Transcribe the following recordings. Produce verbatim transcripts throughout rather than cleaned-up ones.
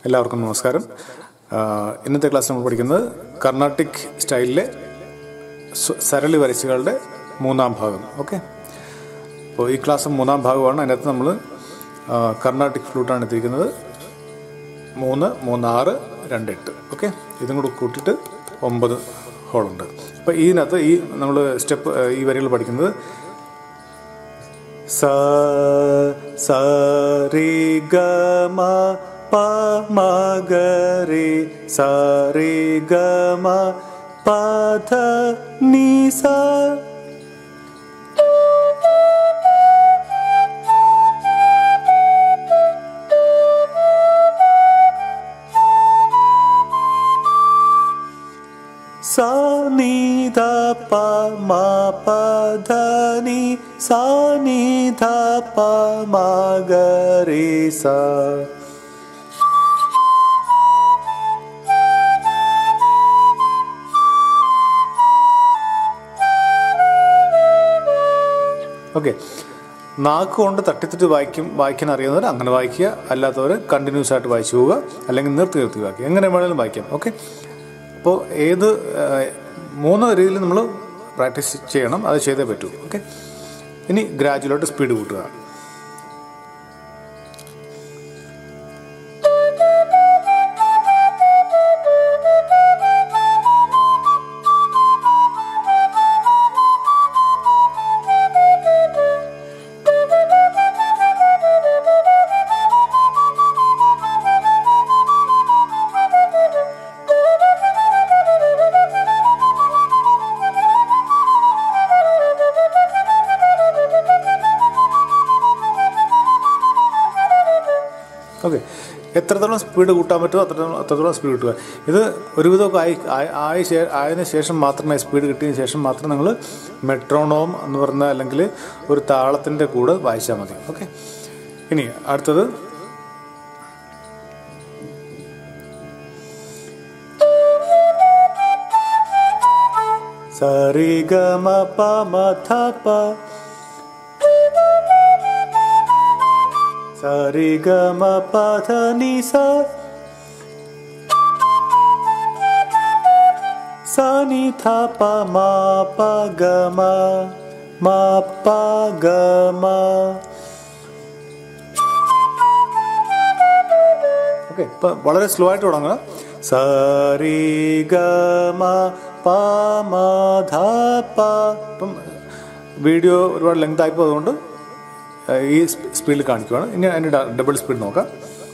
എല്ലാവർക്കും നമസ്കാരം. ഇന്നത്തെ ക്ലാസ് നമ്മൾ പഠിക്കുന്നത് കർണാട്ടിക് സ്റ്റൈലിലെ സരളി വരച്ചുകളുടെ മൂന്നാം ഭാഗം. ഓക്കെ, അപ്പോൾ ഈ ക്ലാസ് മൂന്നാം ഭാഗമാണ്. അതിനകത്ത് നമ്മൾ കർണാട്ടിക് ഫ്ലൂട്ടാണ് എത്തിയിരിക്കുന്നത്. മൂന്ന് മൂന്ന് ആറ് രണ്ട് എട്ട്. ഓക്കെ, ഇതും കൂടെ കൂട്ടിയിട്ട് ഒമ്പത് ഹോളുണ്ട്. അപ്പോൾ ഇതിനകത്ത് ഈ നമ്മൾ സ്റ്റെപ്പ് ഈ വരികൾ പഠിക്കുന്നത് സ സ രി ഗ മ പ മ ഗ രി സ രി ഗ മ പ ധ ni sa. sa ni dha pa ma pa dha ni sa ni dha pa ma ga re sa. Okay, നാക്ക് കൊണ്ട് തട്ടിത്തിട്ട് വായിക്കും വായിക്കാൻ അറിയുന്നവർ അങ്ങനെ വായിക്കുക, അല്ലാത്തവർ കണ്ടിന്യൂസ് ആയിട്ട് വായിച്ചു പോവുക, അല്ലെങ്കിൽ നിർത്തി നിർത്തി വായിക്കുക, എങ്ങനെ വേണമെങ്കിലും വായിക്കാം. ഓക്കെ, അപ്പോൾ ഏത് മൂന്ന് രീതിയിൽ നമ്മൾ പ്രാക്ടീസ് ചെയ്യണം, അത് ചെയ്തേ പറ്റൂ. ഓക്കെ, ഇനി ഗ്രാജുവലായിട്ട് സ്പീഡ് കൂട്ടുക. ഓക്കെ, എത്രത്തോളം സ്പീഡ് കൂട്ടാൻ പറ്റുമോ അത്രത്തോളം അത്രത്തോളം സ്പീഡ് കൂട്ടുക. ഇത് ഒരുവിധമൊക്കെ ആയി ആയി ആയതിനു ശേഷം മാത്രമേ, സ്പീഡ് കിട്ടിയതിന് ശേഷം മാത്രം നിങ്ങൾ മെട്രോണോം എന്ന് പറഞ്ഞ അല്ലെങ്കിൽ ഒരു താളത്തിൻ്റെ കൂടെ വായിച്ചാൽ മതി. ഓക്കെ, ഇനി അടുത്തത് സരി ഗ മ പ മ ധ പ sa ri ga ma pa dha ni sa sa ni tha pa ma pa ga ma ma pa ga ma. Okay, ഇപ്പം വളരെ സ്ലോ ആയിട്ട് തുടങ്ങുക. sa ri ga ma pa ma dha pa. ഇപ്പം വീഡിയോ ഒരുപാട് length ആയിപ്പോൾ അതുകൊണ്ട് ഈ സ്പീഡിൽ കാണിക്കുവാണ്. ഇനി അതിൻ്റെ ഡബിൾ സ്പീഡ് നോക്കാം.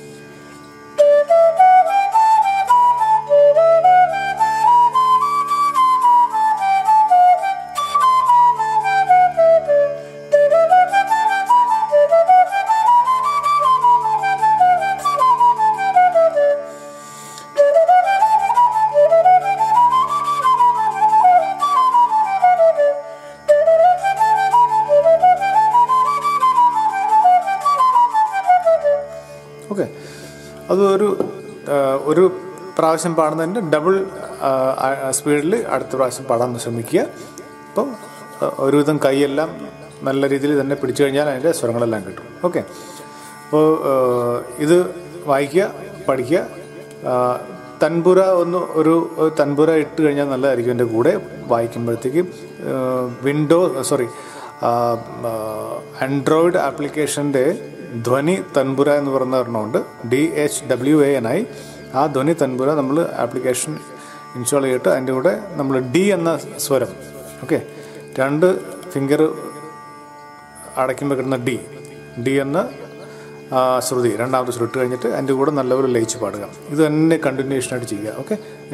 ഓക്കെ, അത് ഒരു ഒരു പ്രാവശ്യം പാടുന്നതിൻ്റെ ഡബിൾ സ്പീഡിൽ അടുത്ത പ്രാവശ്യം പാടാൻ ശ്രമിക്കുക. അപ്പം ഒരുവിധം കൈയെല്ലാം നല്ല രീതിയിൽ തന്നെ പിടിച്ചു കഴിഞ്ഞാൽ അതിൻ്റെ സ്വരങ്ങളെല്ലാം കിട്ടും. ഓക്കെ, അപ്പോൾ ഇത് വായിക്കുക, പഠിക്കുക. തൻപുര ഒന്ന് ഒരു തൻപുര ഇട്ട് കഴിഞ്ഞാൽ നല്ലതായിരിക്കും. എൻ്റെ കൂടെ വായിക്കുമ്പോഴത്തേക്കും വിൻഡോ സോറി ആൻഡ്രോയിഡ് ആപ്ലിക്കേഷൻ്റെ ധ്വനി തൻപുര എന്ന് പറയുന്ന ഒരെണ്ണമുണ്ട്, D H W A N I. ആ ധ്വനി തൻപുര നമ്മൾ ആപ്ലിക്കേഷൻ ഇൻസ്റ്റാൾ ചെയ്തിട്ട് അതിൻ്റെ കൂടെ നമ്മൾ ഡി എന്ന സ്വരം, ഓക്കെ, രണ്ട് ഫിംഗർ അടയ്ക്കുമ്പോൾ കിട്ടുന്ന ഡി ഡി എന്ന ശ്രുതി രണ്ടാമത്തെ ശ്രുതി ഇട്ട് കഴിഞ്ഞിട്ട് അതിൻ്റെ കൂടെ നല്ലപോലെ ലയിച്ച് പാടുക. ഇത് തന്നെ കണ്ടിന്യൂഷനായിട്ട് ചെയ്യുക. ഓക്കെ,